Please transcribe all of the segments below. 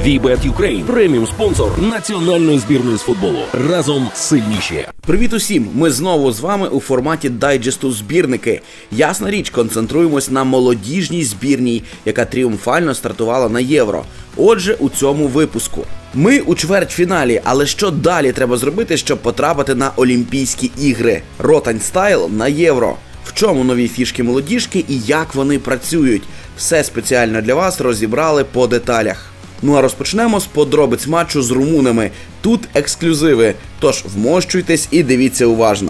VBET Ukraine – преміум-спонсор національної збірної з футболу. Разом сильніші. Привіт усім! Ми знову з вами у форматі дайджесту «Збірники». Ясна річ, концентруємось на молодіжній збірній, яка тріумфально стартувала на Євро. Отже, у цьому випуску. Ми у чвертьфіналі, але що далі треба зробити, щоб потрапити на Олімпійські ігри? Ротань стайл на Євро. В чому нові фішки молодіжки і як вони працюють? Все спеціально для вас розібрали по деталях. Ну а розпочнемо з подробиць матчу з румунами. Тут ексклюзиви, тож вмощуйтесь і дивіться уважно.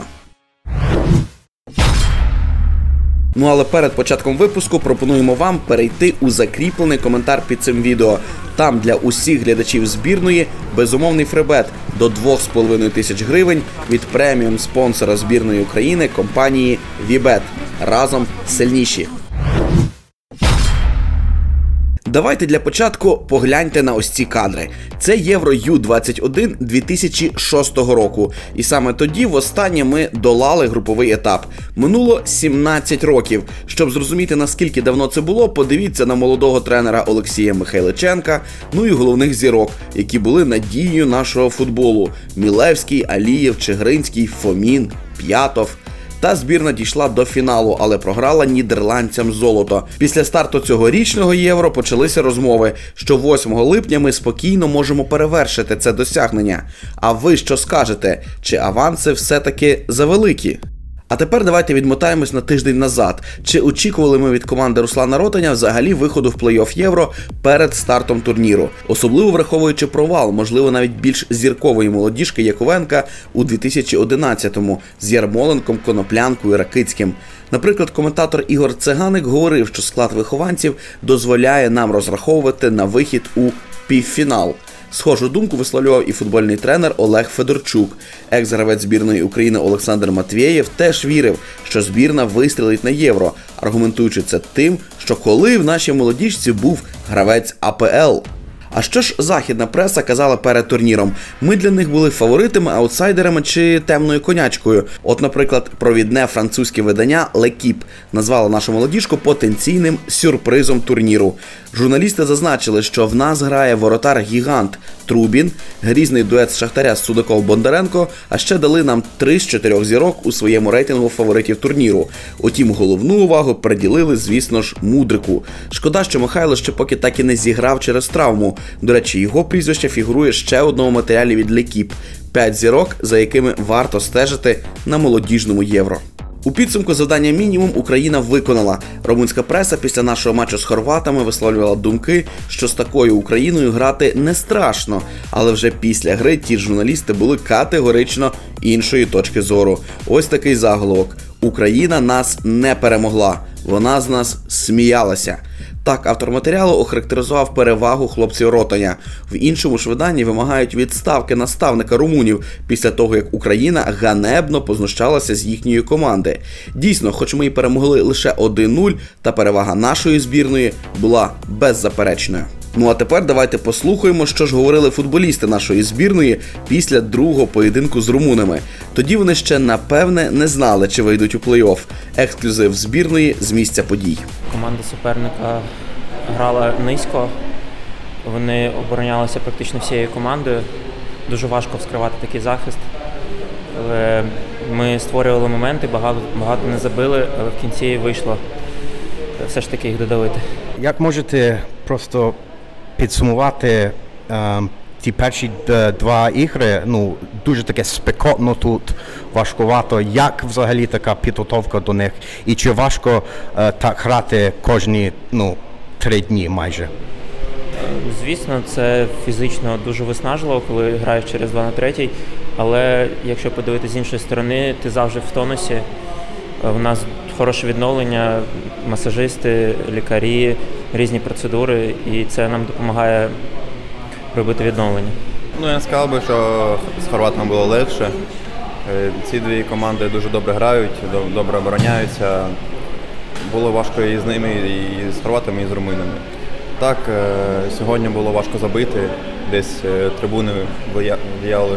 Ну але перед початком випуску пропонуємо вам перейти у закріплений коментар під цим відео. Там для усіх глядачів збірної безумовний фрибет до 2500 гривень від преміум-спонсора збірної України компанії VBET. Разом сильніші. Давайте для початку погляньте на ось ці кадри. Це Євро Ю-21 2006 року. І саме тоді востаннє ми долали груповий етап. Минуло 17 років. Щоб зрозуміти, наскільки давно це було, подивіться на молодого тренера Олексія Михайличенка, ну і головних зірок, які були надією нашого футболу. Мілевський, Алієв, Чигринський, Фомін, П'ятов. Та збірна дійшла до фіналу, але програла нідерландцям золото. Після старту цьогорічного Євро почалися розмови, що 8 липня ми спокійно можемо перевершити це досягнення. А ви що скажете? Чи аванси все-таки завеликі? А тепер давайте відмотаємось на тиждень назад. Чи очікували ми від команди Руслана Ротаня взагалі виходу в плей-офф Євро перед стартом турніру? Особливо враховуючи провал, можливо навіть більш зіркової молодіжки Яковенка у 2011-му з Ярмоленком, Коноплянкою, Ракицьким. Наприклад, коментатор Ігор Циганик говорив, що склад вихованців дозволяє нам розраховувати на вихід у півфінал. Схожу думку висловлював і футбольний тренер Олег Федорчук. Екс-гравець збірної України Олександр Матвєєв теж вірив, що збірна вистрілить на Євро, аргументуючи це тим, що коли в нашій молодіжці був гравець АПЛ. А що ж західна преса казала перед турніром? Ми для них були фаворитами, аутсайдерами чи темною конячкою. От, наприклад, провідне французьке видання L'Équipe назвало нашу молодіжку потенційним сюрпризом турніру. Журналісти зазначили, що в нас грає воротар-гігант Трубін, грізний дует з Шахтаря Судаков-Бондаренко, а ще дали нам 3 з 4 зірок у своєму рейтингу фаворитів турніру. Утім, головну увагу приділили, звісно ж, Мудрику. Шкода, що Михайло ще поки так і не зіграв через травму. До речі, його прізвище фігурує ще в одному матеріалі від L'Équipe. 5 зірок, за якими варто стежити на молодіжному Євро. У підсумку завдання мінімум Україна виконала. Румунська преса після нашого матчу з хорватами висловлювала думки, що з такою Україною грати не страшно. Але вже після гри ті журналісти були категорично іншої точки зору. Ось такий заголовок. Україна нас не перемогла. Вона з нас сміялася. Так автор матеріалу охарактеризував перевагу хлопців Ротаня. В іншому ж виданні вимагають відставки наставника румунів після того, як Україна ганебно познущалася з їхньої команди. Дійсно, хоч ми і перемогли лише 1-0, та перевага нашої збірної була беззаперечною. Ну а тепер давайте послухаємо, що ж говорили футболісти нашої збірної після другого поєдинку з румунами. Тоді вони ще, напевне, не знали, чи вийдуть у плей-офф. Ексклюзив збірної з місця подій. Команда суперника грала низько, вони оборонялися практично всією командою. Дуже важко вскривати такий захист. Але ми створювали моменти, багато не забили, але в кінці вийшло все ж таки їх додавити. Як можете просто підсумувати ті перші 2 ігри, дуже таке спекотно тут, важкувато. Як взагалі така підготовка до них? І чи важко так грати кожні 3 дні майже? Звісно, це фізично дуже виснажливо, коли граєш через 2/3, але якщо подивитися з іншої сторони, ти завжди в тонусі. У нас хороше відновлення, масажисти, лікарі, різні процедури, і це нам допомагає робити відновлення. Я сказав би, що з хорватами було легше. Ці 2 команди дуже добре грають, добре обороняються. Було важко і з ними, і з хорватами, і з румунами. Так, сьогодні було важко забити, десь трибуни влияли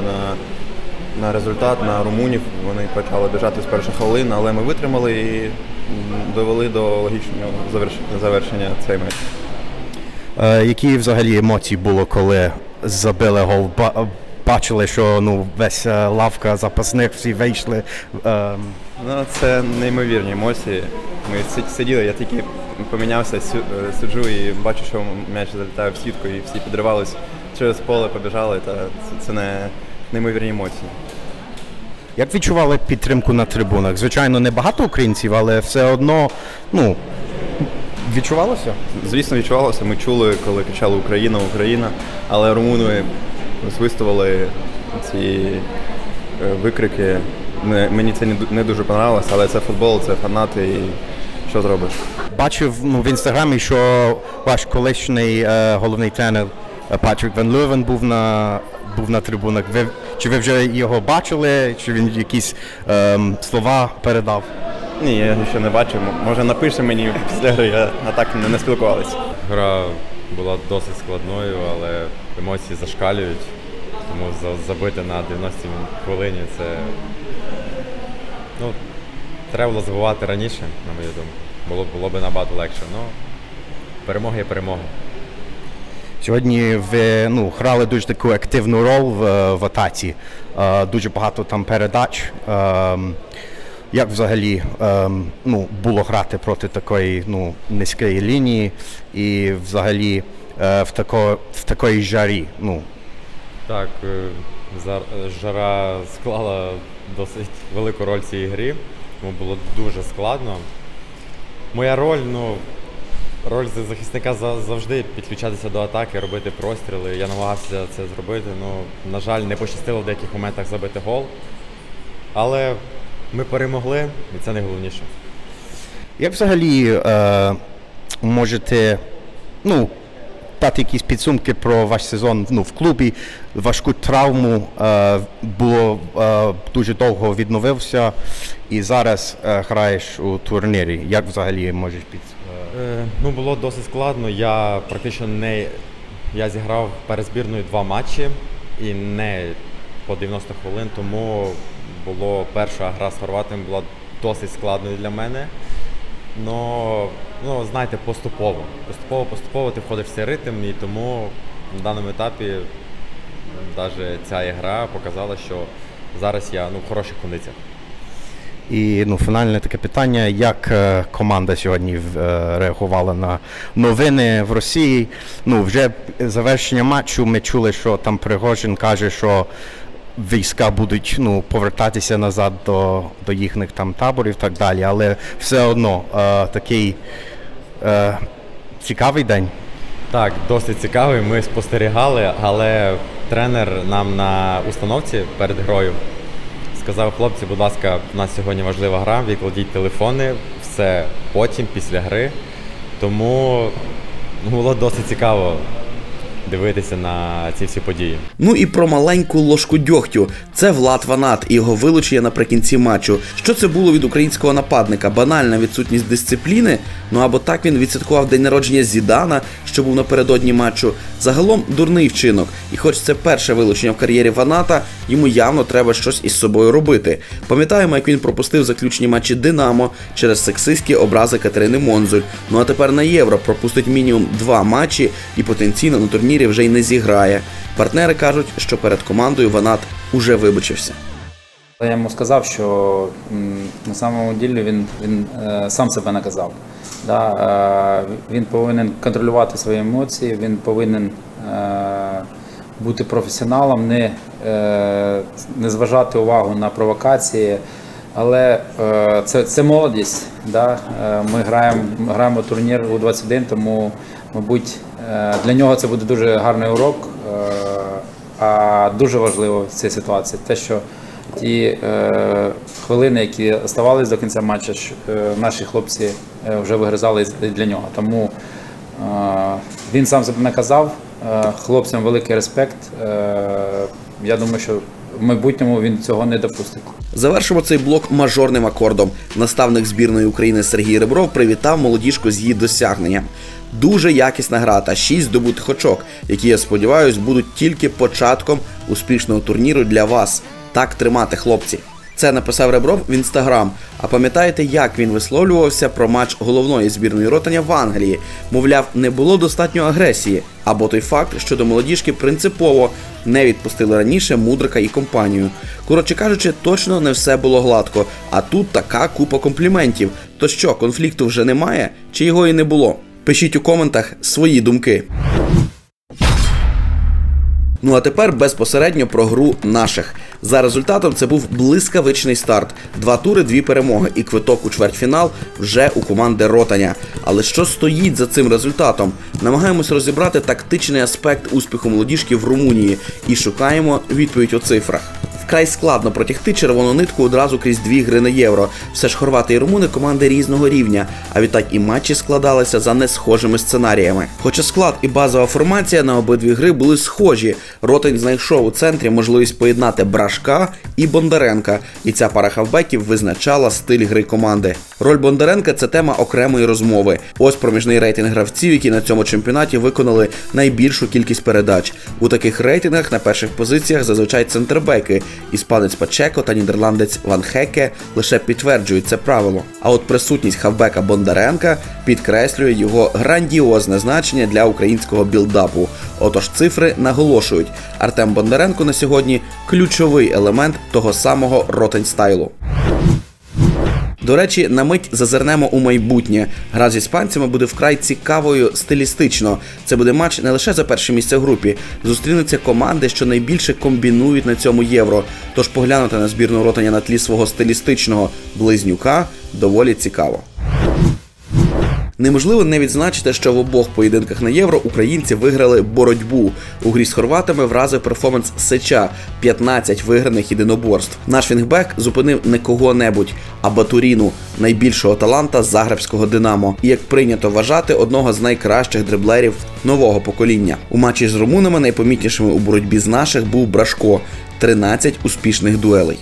на результат, на румунів. Вони почали біжати з перших хвилин, але ми витримали і довели до логічного завершення цей матч. Які взагалі емоції було, коли забили гол? Бачили, що весь лавка запасних, всі вийшли. Це неймовірні емоції. Ми сиділи, я тільки помінявся, сиджу і бачу, що м'яч залітає в сітку, і всі підривались через поле, побіжали. Це неймовірні емоції. Як відчували підтримку на трибунах? Звичайно, не багато українців, але все одно, відчувалося? Звісно, відчувалося. Ми чули, коли кричали «Україна, Україна», але румуни виставили ці викрики. Мені це не дуже подобалося, але це футбол, це фанати, і що зробиш? Бачив в інстаграмі, що ваш колишній головний тренер Патрік Ван Льовен був на трибунах. Чи ви вже його бачили, чи він якісь слова передав? Ні, я ще не бачив. Може напише мені після гри, а так не спілкувалися. Гра була досить складною, але емоції зашкалюють. Тому забити на 90-й хвилині це треба було забувати раніше, на мою думку. Було б набагато легше. Перемога є перемога. Сьогодні ви грали дуже таку активну роль в атаці. Дуже багато там передач. Як взагалі було грати проти такої низької лінії і взагалі в такої жарі? Так, жара склала досить велику роль в цій грі, тому було дуже складно. Моя роль захисника завжди підключатися до атаки, робити простріли. Я намагався це зробити, на жаль, не пощастило в деяких моментах забити гол. Але ми перемогли, і це найголовніше. Як взагалі можете дати якісь підсумки про ваш сезон в клубі? Важку травму, було дуже довго відновився і зараз граєш у турнірі. Як взагалі можеш Було досить складно. Я практично я зіграв перед збірною 2 матчі і не по 90 хвилин, тому перша гра з хорватами була досить складною для мене. Знаєте, поступово ти входиш в цей ритм, і тому на даному етапі навіть ця гра показала, що зараз я в хороших кондиціях. І фінальне таке питання, як команда сьогодні реагувала на новини в Росії? Вже завершення матчу ми чули, що там Пригожин каже, що війська будуть повертатися назад до їхніх там таборів і так далі, але все одно такий цікавий день. Так, досить цікавий, ми спостерігали, але тренер нам на установці перед грою сказав: хлопці, будь ласка, у нас сьогодні важлива гра, відкладіть телефони, все потім, після гри. Тому було досить цікаво дивитися на ці всі події. І про маленьку ложку дьогтю. Це Влад Ванат і його вилучення наприкінці матчу. Що це було від українського нападника? Банальна відсутність дисципліни? Або так він відсвяткував день народження Зідана, що був напередодні матчу. Загалом дурний вчинок. І хоч це перше вилучення в кар'єрі Ваната, йому явно треба щось із собою робити. Пам'ятаємо, як він пропустив заключні матчі «Динамо» через сексистські образи Катерини Монзуль. А тепер на Євро пропустить мінімум 2 матчі і потенційно на турнірі вже й не зіграє. Партнери кажуть, що перед командою Ванат уже вибачився. Я йому сказав, що на самому ділі він сам себе наказав. Він повинен контролювати свої емоції, він повинен бути професіоналом, не зважати увагу на провокації. Але це молодість. Ми граємо турнір У-21, тому, мабуть, для нього це буде дуже гарний урок. А дуже важливо в цій ситуації те, що ті хвилини, які оставались до кінця матчу, наші хлопці вже вигризали для нього. Тому він сам себе наказав, хлопцям великий респект. Я думаю, що в майбутньому він цього не допустить. Завершимо цей блок мажорним акордом. Наставник збірної України Сергій Ребров привітав молодіжку з її досягненням. Дуже якісна гра та 6 здобутих очок, які, я сподіваюся, будуть тільки початком успішного турніру для вас. Так тримати, хлопці! Це написав Ребров в Інстаграм. А пам'ятаєте, як він висловлювався про матч головної збірної Ротаня в Англії? Мовляв, не було достатньо агресії. Або той факт, що до молодіжки принципово не відпустили раніше Мудрика і компанію. Коротше кажучи, точно не все було гладко. А тут така купа компліментів. То що, конфлікту вже немає? Чи його і не було? Пишіть у коментах свої думки. Ну а тепер безпосередньо про гру наших. За результатом це був блискавичний старт. 2 тури, 2 перемоги і квиток у чвертьфінал вже у команди Ротаня. Але що стоїть за цим результатом? Намагаємось розібрати тактичний аспект успіху молодіжки в Румунії і шукаємо відповідь у цифрах. Вкрай складно протягти червону нитку одразу крізь 2 гри на Євро. Все ж хорвати і румуни – команди різного рівня, а відтак і матчі складалися за несхожими сценаріями. Хоча склад і базова формація на обидві гри були схожі, Ротань знайшов у центрі можливість поєднати Брашка і Бондаренка, і ця пара хавбеків визначала стиль гри команди. Роль Бондаренка – це тема окремої розмови. Ось проміжний рейтинг гравців, які на цьому чемпіонаті виконали найбільшу кількість передач. У таких рейтингах на перших позиціях зазвичай центрбеки – іспанець Пачеко та нідерландець Ван Хеке лише підтверджують це правило. А от присутність хавбека Бондаренка підкреслює його грандіозне значення для українського білдапу. Отож цифри наголошують, Артем Бондаренко на сьогодні ключовий елемент того самого Ротань-стайлу. До речі, на мить зазирнемо у майбутнє. Гра з іспанцями буде вкрай цікавою стилістично. Це буде матч не лише за перше місце в групі. Зустрінуться команди, що найбільше комбінують на цьому Євро. Тож поглянути на збірну Ротаня на тлі свого стилістичного близнюка доволі цікаво. Неможливо не відзначити, що в обох поєдинках на Євро українці виграли боротьбу. У грі з хорватами вразив перформанс Сеча – 15 виграних єдиноборств. Наш вінгбек зупинив не кого-небудь, а Батуріну, найбільшого таланта загребського Динамо. І, як прийнято вважати, одного з найкращих дриблерів нового покоління. У матчі з румунами найпомітнішими у боротьбі з наших був Брашко – 13 успішних дуелей.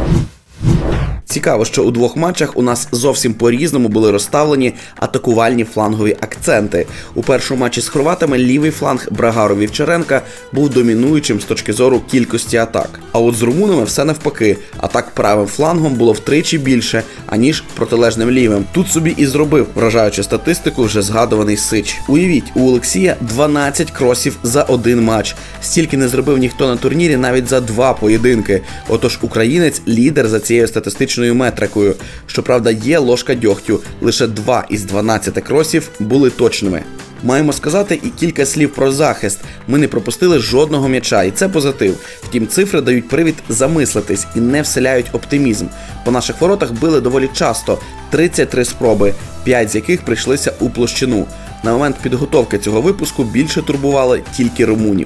Цікаво, що у 2 матчах у нас зовсім по-різному були розставлені атакувальні флангові акценти. У першому матчі з хорватами лівий фланг Брагару Вівчаренка був домінуючим з точки зору кількості атак. А от з румунами все навпаки. Атак правим флангом було втричі більше, аніж протилежним лівим. Тут собі і зробив вражаючу статистику вже згадуваний Сич. Уявіть, у Олексія 12 кросів за 1 матч. Стільки не зробив ніхто на турнірі навіть за 2 поєдинки. Отож українець лідер за цією статистичною метрикою. Щоправда, є ложка дьогтю. Лише 2 із 12 кросів були точними. Маємо сказати і кілька слів про захист. Ми не пропустили жодного м'яча, і це позитив. Втім, цифри дають привід замислитись і не вселяють оптимізм. По наших воротах били доволі часто – 33 спроби, 5 з яких прийшлися у площину. На момент підготовки цього випуску більше турбували тільки румунів.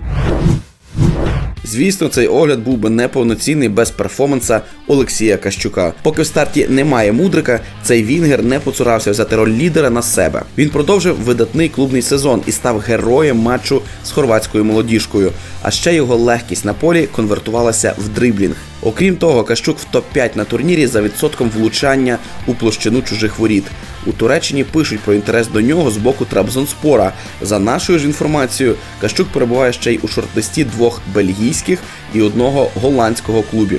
Звісно, цей огляд був би неповноцінний без перформанса Олексія Кащука. Поки в старті немає Мудрика, цей вінгер не поцурався взяти роль лідера на себе. Він продовжив видатний клубний сезон і став героєм матчу з хорватською молодіжкою. А ще його легкість на полі конвертувалася в дриблінг. Окрім того, Кащук в топ-5 на турнірі за відсотком влучання у площину чужих воріт. У Туреччині пишуть про інтерес до нього з боку Трабзонспора. За нашою ж інформацією, Кащук перебуває ще й у шорт-листі 2 бельгійських і 1 голландського клубів.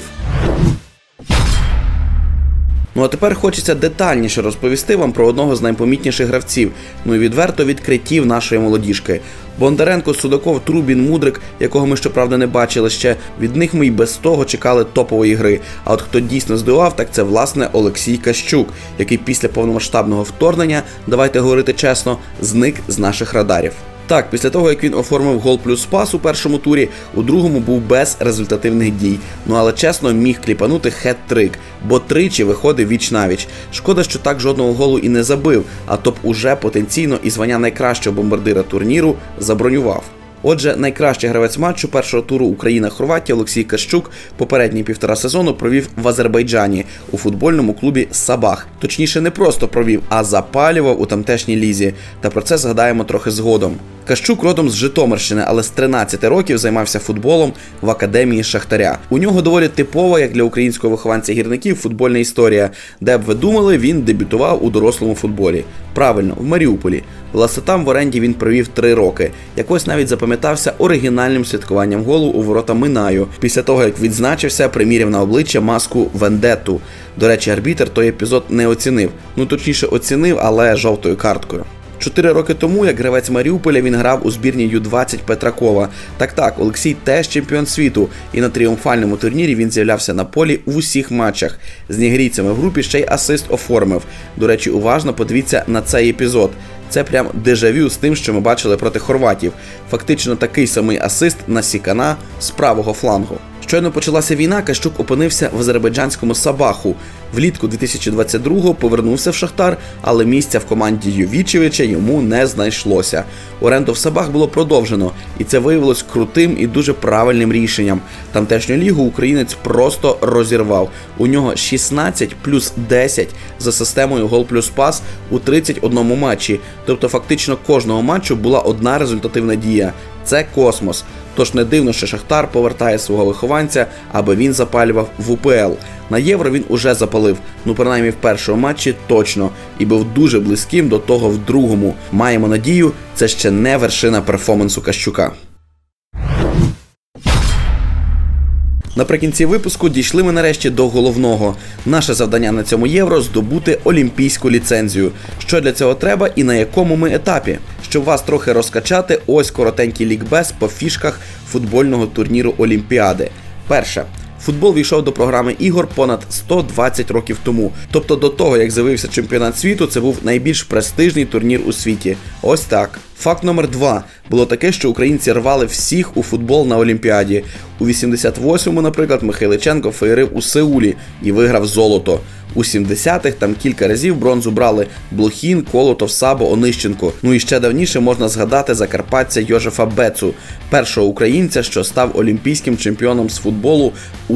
Ну а тепер хочеться детальніше розповісти вам про одного з найпомітніших гравців, ну і відверто відкриттів нашої молодіжки. Бондаренко, Судаков, Трубін, Мудрик, якого ми, щоправда, не бачили ще, від них ми й без того чекали топової гри. А от хто дійсно здивував, так це, власне, Олексій Кащук, який після повномасштабного вторгнення, давайте говорити чесно, зник з наших радарів. Так, після того, як він оформив гол плюс пас у першому турі, у другому був без результативних дій. Ну але чесно, міг кліпанути хет-трик, бо тричі виходив віч-навіч. Шкода, що так жодного голу і не забив, а то б уже потенційно і звання найкращого бомбардира турніру забронював. Отже, найкращий гравець матчу першого туру Україна-Хорватія Олексій Кащук попередні 1,5 сезону провів в Азербайджані у футбольному клубі «Сабах». Точніше, не просто провів, а запалював у тамтешній лізі. Та про це згадаємо трохи згодом. Кащук родом з Житомирщини, але з 13 років займався футболом в академії Шахтаря. У нього доволі типова, як для українського вихованця гірників, футбольна історія, де б ви думали, він дебютував у дорослому футболі. Правильно, в Маріуполі. Власне, там в оренді він провів 3 роки. Якось навіть запам'ятався оригінальним святкуванням голу у ворота Минаю. Після того, як відзначився, приміряв на обличчя маску Вендетту. До речі, арбітр той епізод не оцінив. Ну, точніше, оцінив, але жовтою карткою. 4 роки тому, як гравець Маріуполя, він грав у збірні Ю-20 Петракова. Так, Олексій теж чемпіон світу, і на тріумфальному турнірі він з'являвся на полі в усіх матчах. З нігерійцями в групі ще й асист оформив. До речі, уважно подивіться на цей епізод. Це прям дежавю з тим, що ми бачили проти хорватів. Фактично такий самий асист на Сікана з правого флангу. Щойно почалася війна, Кащук опинився в азербайджанському Сабаху. Влітку 2022-го повернувся в Шахтар, але місця в команді Йовічевича йому не знайшлося. Оренду в Сабах було продовжено, і це виявилось крутим і дуже правильним рішенням. Тамтешню лігу українець просто розірвав. У нього 16 плюс 10 за системою гол плюс пас у 31 матчі. Тобто фактично кожного матчу була одна результативна дія. Це космос. Тож не дивно, що Шахтар повертає свого вихованця, аби він запалював в УПЛ. На Євро він уже запалив, ну принаймні в першому матчі точно, і був дуже близьким до того в другому. Маємо надію, це ще не вершина перформансу Кащука. Наприкінці випуску дійшли ми нарешті до головного. Наше завдання на цьому Євро – здобути олімпійську ліцензію. Що для цього треба і на якому ми етапі? Щоб вас трохи розкачати, ось коротенький лікбез по фішках футбольного турніру Олімпіади. Перше. Футбол війшов до програми ігор понад 120 років тому. Тобто до того, як з'явився чемпіонат світу, це був найбільш престижний турнір у світі. Ось так. Факт номер 2. Було таке, що українці рвали всіх у футбол на Олімпіаді. У 88-му, наприклад, Михайличенко феєрив у Сеулі і виграв золото. У 70-х там кілька разів бронзу брали Блохін, Колотов, Сабо, Онищенко. Ну і ще давніше можна згадати закарпатця Йожефа Бецу, першого українця, що став олімпійським чемпіоном з футболу у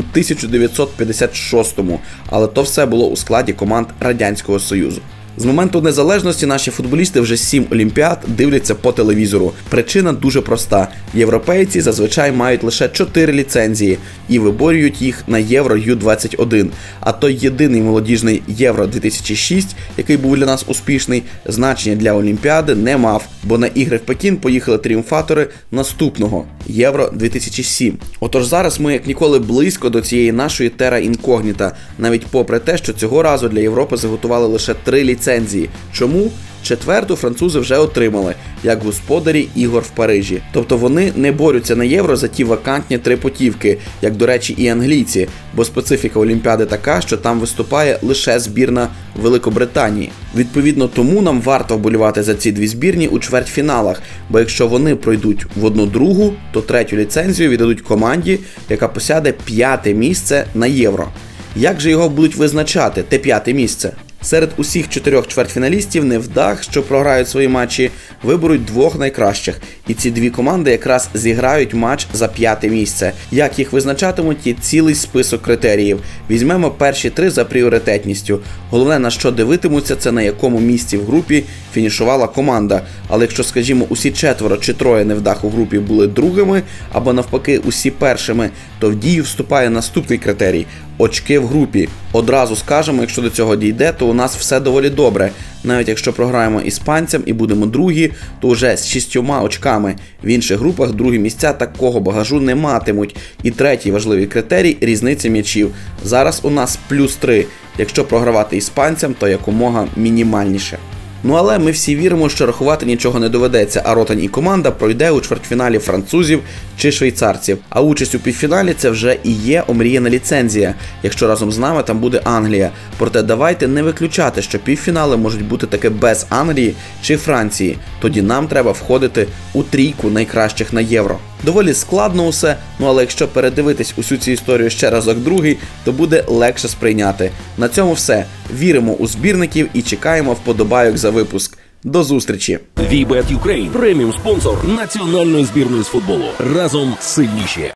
1956-му. Але то все було у складі команд Радянського Союзу. З моменту незалежності наші футболісти вже 7 олімпіад дивляться по телевізору. Причина дуже проста. Європейці зазвичай мають лише 4 ліцензії і виборюють їх на Євро Ю-21. А той єдиний молодіжний Євро-2006, який був для нас успішний, значення для Олімпіади не мав, бо на ігри в Пекін поїхали тріумфатори наступного Євро-2007. Отож зараз ми як ніколи близько до цієї нашої тера інкогніта, навіть попри те, що цього разу для Європи заготували лише 3 ліцензії. Чому? 4-ту французи вже отримали, як господарі ігор в Парижі. Тобто вони не борються на Євро за ті вакантні 3 путівки, як, до речі, і англійці, бо специфіка Олімпіади така, що там виступає лише збірна Великобританії. Відповідно, тому нам варто вболівати за ці 2 збірні у чвертьфіналах, бо якщо вони пройдуть в 1/2, то 3-ю ліцензію віддадуть команді, яка посяде 5-те місце на Євро. Як же його будуть визначати, те 5-те місце? Серед усіх 4 чвертьфіналістів невдах, що програють свої матчі, виберуть 2 найкращих. І ці 2 команди якраз зіграють матч за 5-те місце. Як їх визначатимуть, є цілий список критеріїв. Візьмемо перші 3 за пріоритетністю. Головне, на що дивитимуться, це на якому місці в групі фінішувала команда. Але якщо, скажімо, усі 4 чи 3 невдах у групі були другими, або навпаки усі першими, то в дію вступає наступний критерій – очки в групі. Одразу скажемо, якщо до цього дійде, то у нас все доволі добре. Навіть якщо програємо іспанцям і будемо другі, то вже з 6 очками. В інших групах другі місця такого багажу не матимуть. І третій важливий критерій – різниця м'ячів. Зараз у нас +3. Якщо програвати іспанцям, то якомога мінімальніше. Ну але ми всі віримо, що рахувати нічого не доведеться, а Ротань і команда пройде у чвертьфіналі французів чи швейцарців. А участь у півфіналі – це вже і є омріяна ліцензія, якщо разом з нами там буде Англія. Проте давайте не виключати, що півфінали можуть бути таки без Англії чи Франції. Тоді нам треба входити у 3 найкращих на Євро. Доволі складно усе, ну але якщо передивитись усю цю історію ще разок другий, то буде легше сприйняти. На цьому все. Віримо у збірників і чекаємо вподобайок за випуск. До зустрічі! VBet Ukraine – преміум спонсор національної збірної з футболу. Разом сильніші!